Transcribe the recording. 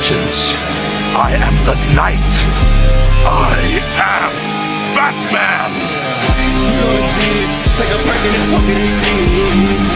vengeance. I am the Knight. I am Batman! You know the scene, it's like a person that's walking the scene.